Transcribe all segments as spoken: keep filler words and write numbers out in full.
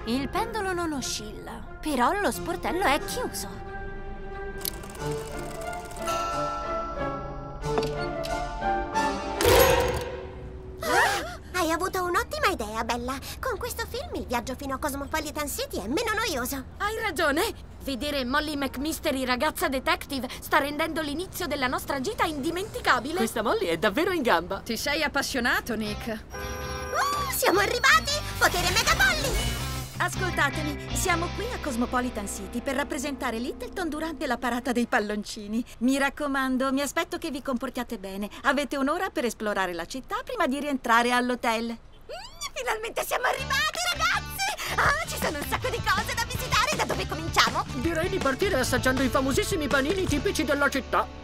Il pendolo non oscilla, però lo sportello è chiuso. Ah, hai avuto un'ottima idea, Bella. Con questo film il viaggio fino a Cosmopolitan City è meno noioso. Hai ragione. Vedere Molly McMystery, ragazza detective, sta rendendo l'inizio della nostra gita indimenticabile. Questa Molly è davvero in gamba. Ti sei appassionato, Nick. Uh, siamo arrivati! Potere Mega Polly! Ascoltatemi, siamo qui a Cosmopolitan City per rappresentare Littleton durante la parata dei palloncini. Mi raccomando, mi aspetto che vi comportiate bene. Avete un'ora per esplorare la città prima di rientrare all'hotel. Mm, finalmente siamo arrivati, ragazzi! Ah, ci sono un sacco di cose da visitare. Da dove cominciamo? Direi di partire assaggiando i famosissimi panini tipici della città.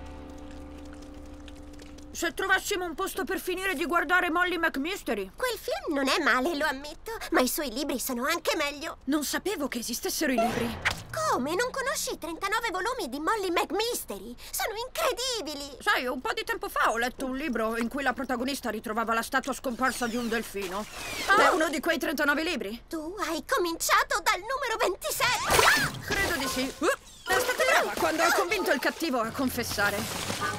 Se trovassimo un posto per finire di guardare Molly McMystery. Quel film non è male, lo ammetto, ma i suoi libri sono anche meglio. Non sapevo che esistessero i libri. Come? Non conosci i trentanove volumi di Molly McMystery? Sono incredibili! Sai, un po' di tempo fa ho letto un libro in cui la protagonista ritrovava la statua scomparsa di un delfino. Oh. È uno di quei trentanove libri. Tu hai cominciato dal numero ventisette! Ah! Credo di sì. Uh, è stata brava quando hai convinto il cattivo a confessare.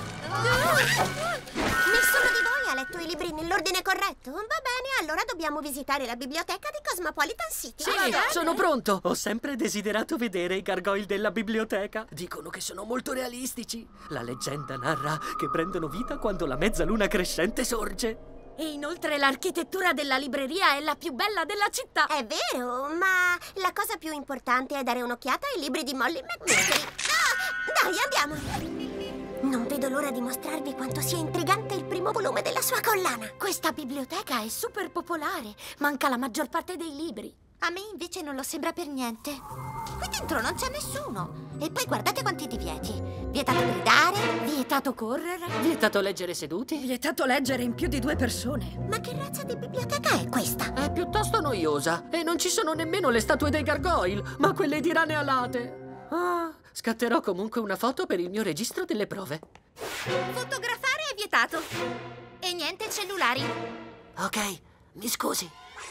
Nessuno di voi ha letto i libri nell'ordine corretto? Va bene, allora dobbiamo visitare la biblioteca di Cosmopolitan City. Sì, sono pronto. Ho sempre desiderato vedere i gargoyle della biblioteca. Dicono che sono molto realistici. La leggenda narra che prendono vita quando la mezzaluna crescente sorge. E inoltre l'architettura della libreria è la più bella della città. È vero, ma la cosa più importante è dare un'occhiata ai libri di Molly McMystery. Ah, dai, andiamo! Non vedo l'ora di mostrarvi quanto sia intrigante il primo volume della sua collana. Questa biblioteca è super popolare. Manca la maggior parte dei libri. A me invece non lo sembra per niente. Qui dentro non c'è nessuno. E poi guardate quanti divieti. Vietato gridare, vietato correre, vietato leggere seduti, vietato leggere in più di due persone. Ma che razza di biblioteca è questa? È piuttosto noiosa. E non ci sono nemmeno le statue dei gargoyle, ma quelle di rane alate. Ah, scatterò comunque una foto per il mio registro delle prove. Fotografare è vietato. E niente cellulari. Ok, mi scusi.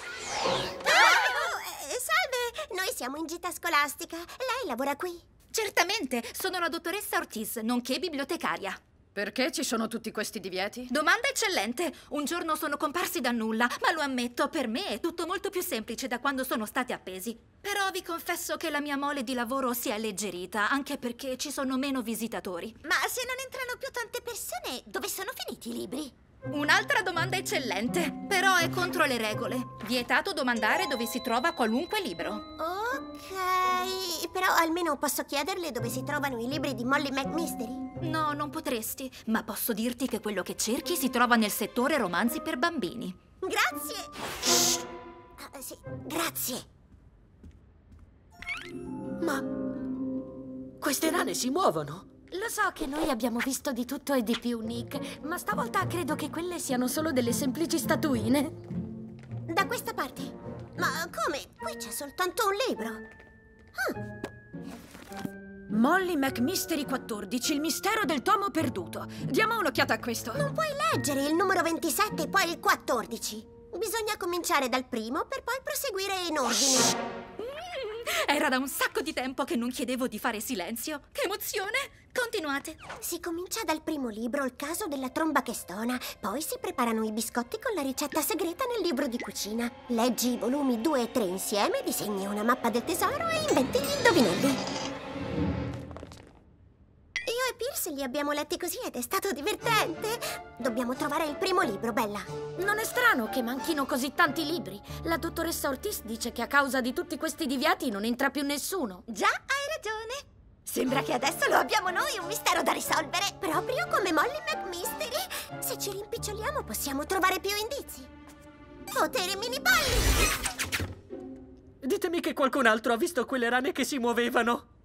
Oh, eh, salve, noi siamo in gita scolastica. Lei lavora qui? Certamente, sono la dottoressa Ortiz, nonché bibliotecaria. Perché ci sono tutti questi divieti? Domanda eccellente! Un giorno sono comparsi da nulla, ma lo ammetto, per me è tutto molto più semplice da quando sono stati appesi. Però vi confesso che la mia mole di lavoro si è alleggerita, anche perché ci sono meno visitatori. Ma se non entrano più tante persone, dove sono finiti i libri? Un'altra domanda eccellente, però è contro le regole. Vietato domandare dove si trova qualunque libro. Ok, però almeno posso chiederle dove si trovano i libri di Molly McMystery? No, non potresti, ma posso dirti che quello che cerchi si trova nel settore romanzi per bambini. Grazie! Shh. Ah, sì, grazie! Ma queste rane si muovono! Lo so che noi abbiamo visto di tutto e di più, Nick, ma stavolta credo che quelle siano solo delle semplici statuine. Da questa parte? Ma come? Qui c'è soltanto un libro. Ah. Molly McMystery quattordici, il mistero del tomo perduto. Diamo un'occhiata a questo. Non puoi leggere il numero ventisette e poi il quattordici. Bisogna cominciare dal primo per poi proseguire in ordine. Era da un sacco di tempo che non chiedevo di fare silenzio. Che emozione! Continuate. Si comincia dal primo libro, il caso della tromba che stona. Poi si preparano i biscotti con la ricetta segreta nel libro di cucina. Leggi i volumi due e tre insieme, disegni una mappa del tesoro e inventi gli indovinelli. Io e Pierce li abbiamo letti così ed è stato divertente. Dobbiamo trovare il primo libro, Bella. Non è strano che manchino così tanti libri. La dottoressa Ortiz dice che a causa di tutti questi divieti non entra più nessuno. Già, hai ragione. Sembra che adesso lo abbiamo noi un mistero da risolvere. Proprio come Molly McMystery. Se ci rimpiccioliamo possiamo trovare più indizi. Potere mini polli! Ditemi che qualcun altro ha visto quelle rane che si muovevano.